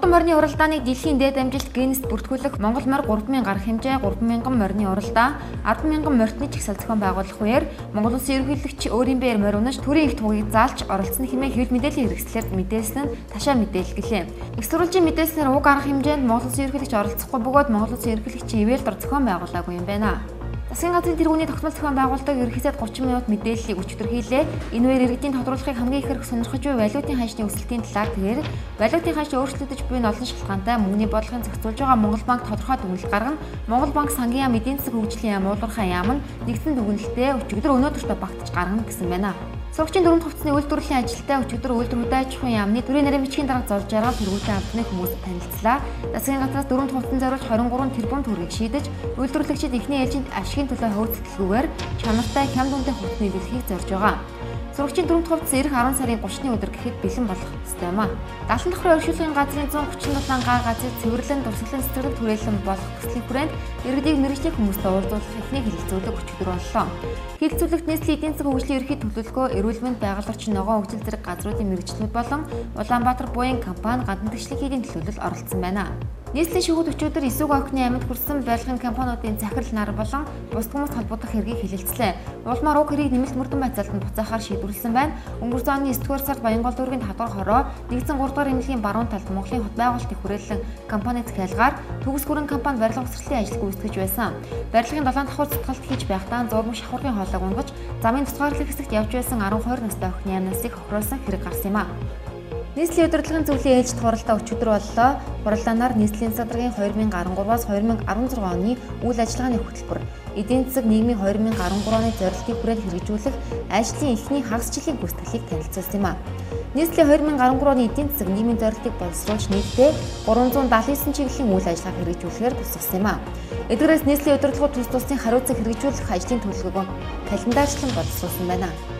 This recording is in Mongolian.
мянган морины уралдааныг дэлхийн дээд амжилт Гиннест бүртгүүлэх Монгол морь 3000 гаруй хэмжээ 3000 морины уралдаан 100000 морьтны чагсаал зохион байгуулах үеэр Монгол Улсын ерөнхийлөгч өөрийн бээр морь унаж төрийн их тугийг заалж оролцсон хэмээн хэвлэл мэдээллийн хэрэгслээр мэдээлсэн нь ташаа мэдээлэл гэлээ. Их сурвалжийн мэдээлснээр уг арга хэмжээнд Монгол Улсын ерөнхийлөгч оролцохгүй бөгөөд Монгол Улсын ерөнхийлөгчийн ивэлдор зохион байгуулаагүй юм байна. Засгийн газрын тэргүүний тогтмол зохион байгуулалтыг ерөнхий сайд 30 минут мэдээллийг өчигдөр хийлээ. Энэ үеэр иргэдийн тодруулахыг хамгийн их сонирхож буй валютын ханшны өсөлтийн талаар тэгээд валютын ханш өөрчлөгдөж буй нь олон шалтгаантай мөнгөний бодлогын зохицуулж байгаа Монгол банк тодорхой дүгнэлт гаргана. Монгол банк сангийн яам эдийн засаг хөгжлийн яам уулуурхай яам нь нэгдсэн дүгнэлтээ өчигдөр өнөөдөртөө багтаж гаргана гэсэн байна. Сурагчийн дөрөв хувцсны үйлдвэрлэлийн ажилтай өчигдөр үйлдвэр хөдөө аж ахуйн яамны төрийн нарийн бичгийн дарга золж жаргал тэргүүтэн амтны хүмүүст танилцлаа. Засгийн газраас дөрөв хувцсан зориулж 23 тэрбум төгрөгийг шийдэж, үйлдвэрлэгчид эхний ээлжинд ашигын төлөө хөөцөлгүйгээр чанартай хямд үнэтэй хувцсны дэлхийг зорж байгаа. Сурагчийн дөрөв хувцас эх 10 сарын 30-ны өдөр гэхэд бэлэн болох ёстой юм а. Галан давхрын оршуулгын газрын 137 га газрыг цэвэрлэн дурсгалын цэцэрлэг түрээлэн болох төслийн хүрээнд иргэдийг мэргэжлийн хүмүүстэй уулзуулах эхний хэлэлцүүлэг өчигдөр боллоо. Хэлэлцүүлэгт нийслэлийн эдийн засгийн хөгжлийн ерхий төлөвлөгөө, эрүүл мэнд, байгаль орчин, ногоон хөгжил зэрэг газруудын мэргэжлүүд болон Улаанбаатар буян компани гадна тэгшлэг хийдийн төлөвлөл оролцсон байна. Нийслэлийн шүүхэд өчигдөр эсвэг охины амьд хүрсэн барилгын компаниудын захирал нар болон бусад хүмүүс холбогдох хэргийг хэлэлцлээ. Улмаар уг хэргийг нэмэлт мөрдөн байцаалтанд буцаахаар шийдвэрлсэн байна. Өнгөрсөн оны 9-р сард Баянгол дүүргийн 5-р хороо нэгдсэн 3-р эмнэлгийн баруун талд Монголын хот байгуулалтыг хүрээлэн компани захиалгаар төгс гүрэн компани барилга угсралтын ажил гүйцэтгэж байсан. Барилгын 7 давхар цэцгэлт хийж байхдаа зурмаг шахуурын хоолойг унгаж замын тусгаарлах хэсэгт явж байсан 12 настай охины амнасыг хохироосон хэрэг гарсан юм а. Нийслэлийн удирдлагын зөвлөлийн ээлжид хуралдаа өчигдөр боллоо. Хуралдаанаар нийслэлийн задаргын 2013-аас 2016 оны үйл ажиллагааны хөтөлбөр, эдийн засаг нийгмийн 2013 оны зорилтыг хүрээд хэрэгжүүлэх ажлын эхний хагас жилийн гүйцэтгэлийг танилцуулсан юм а. Нийслэлийн 2013 оны эдийн засаг нийгмийн зорилтыг боловсруулж нийтдээ 379 чиглэлийн үйл ажиллагаа хэрэгжүүлэхээр тусгасан юм а. Эдгээрээс нийслэлийн удирдлагууд тус тусны хариуцаг хэрэгжүүлэх ажлын төлөвлөгөө календарчлан боловсруулсан байна.